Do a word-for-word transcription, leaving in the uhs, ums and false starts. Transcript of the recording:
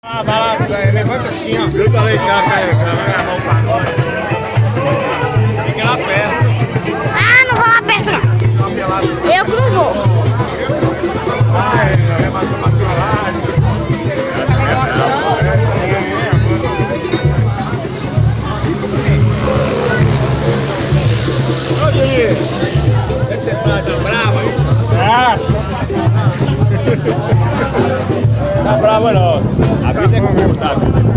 Ah, vai lá, levanta assim, ó. Eu falei que ela vai gravar o pagode. Fica lá perto. Ah, não vou lá perto não. Eu que não vou. Vai, é mais uma trollagem. Ô, Juninho, você tá bravo, hein? Ah, Tá bravo não. A vida é curta.